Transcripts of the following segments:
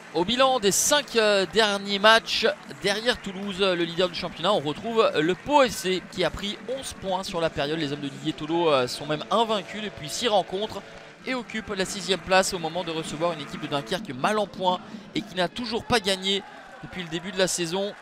Au bilan des 5 derniers matchs, derrière Toulouse, le leader du championnat, on retrouve le Pau FC qui a pris 11 points sur la période. Les hommes de Didier Tolo sont même invaincus depuis 6 rencontres et occupent la 6e place au moment de recevoir une équipe de Dunkerque mal en point et qui n'a toujours pas gagné depuis le début de la saison.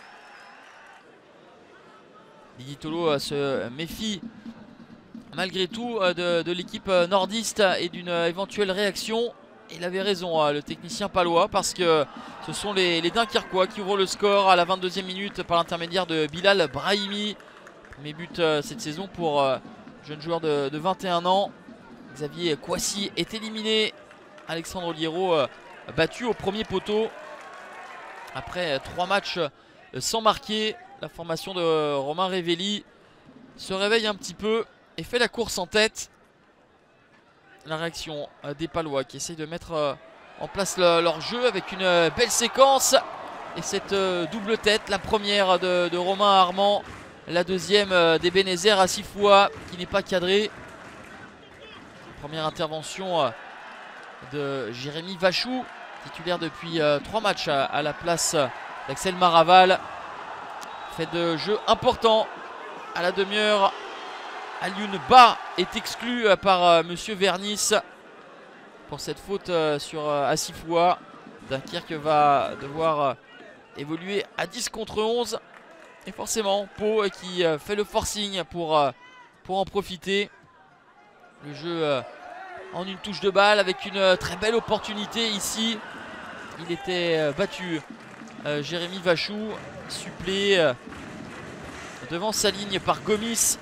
Didier Tolo se méfie malgré tout de l'équipe nordiste et d'une éventuelle réaction. Il avait raison, le technicien palois, parce que ce sont les Dunkerquois qui ouvrent le score à la 22e minute par l'intermédiaire de Bilal Brahimi. Premier but cette saison pour jeune joueur de 21 ans. Xavier Kouassi est éliminé. Alexandre Oliero battu au premier poteau. Après 3 matchs sans marquer, la formation de Romain Révelli se réveille un petit peu et fait la course en tête. La réaction des Palois qui essayent de mettre en place leur jeu avec une belle séquence. Et cette double tête, la première de Romain Armand, la deuxième d'Ebenezer Assifoua qui n'est pas cadrée. Première intervention de Jérémy Vachou, titulaire depuis 3 matchs à la place d'Axel Maraval. Fait de jeu important à la demi-heure. Alioune Ba est exclu par Monsieur Vernis pour cette faute sur Assifoua. Dunkerque va devoir évoluer à 10 contre 11. Et forcément, Pau qui fait le forcing pour en profiter. Le jeu en une touche de balle avec une très belle opportunité ici. Il était battu. Jérémy Vachou, supplé devant sa ligne par Gomis.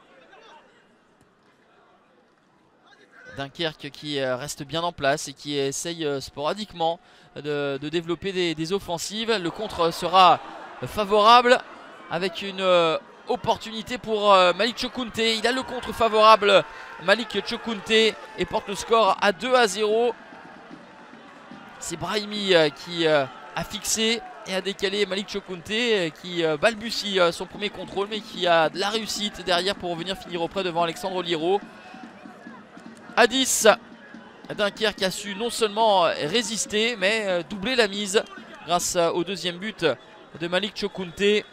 Dunkerque qui reste bien en place et qui essaye sporadiquement de développer des offensives. Le contre sera favorable avec une opportunité pour Malik Chokounte. Il a le contre favorable, Malik Chokounte, et porte le score à 2-0. C'est Brahimi qui a fixé et a décalé Malik Chokounte qui balbutie son premier contrôle mais qui a de la réussite derrière pour revenir finir auprès devant Alexandre Oliero. À 10, Dunkerque a su non seulement résister mais doubler la mise grâce au deuxième but de Malik Chokounte.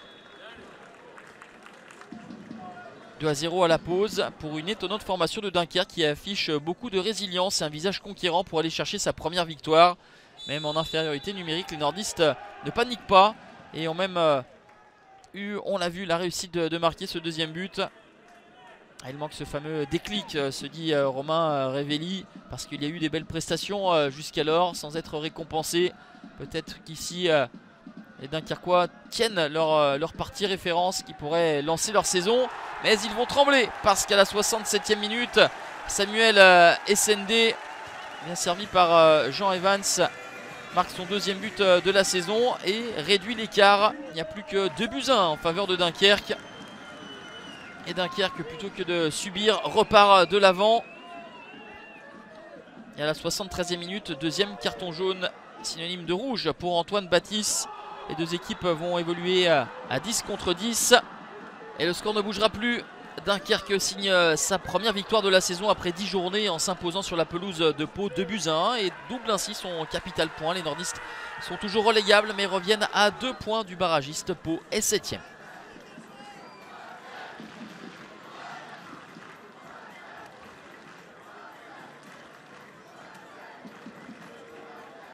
2-0 à la pause pour une étonnante formation de Dunkerque qui affiche beaucoup de résilience et un visage conquérant pour aller chercher sa première victoire. Même en infériorité numérique, les nordistes ne paniquent pas et ont même eu, on l'a vu, la réussite de marquer ce deuxième but. Il manque ce fameux déclic, se dit Romain Révelli, parce qu'il y a eu des belles prestations jusqu'alors sans être récompensés. Peut-être qu'ici les Dunkerquois tiennent leur partie référence qui pourrait lancer leur saison. Mais ils vont trembler parce qu'à la 67e minute, Samuel SND, bien servi par Jean Evans, marque son deuxième but de la saison et réduit l'écart. Il n'y a plus que 2-1 en faveur de Dunkerque. Et Dunkerque, plutôt que de subir, repart de l'avant. Et à la 73e minute, deuxième carton jaune, synonyme de rouge pour Antoine Baptiste. Les deux équipes vont évoluer à 10 contre 10. Et le score ne bougera plus. Dunkerque signe sa première victoire de la saison après 10 journées en s'imposant sur la pelouse de Pau 2-1 et double ainsi son capital point. Les nordistes sont toujours relégables mais reviennent à 2 points du barragiste. Pau est 7e.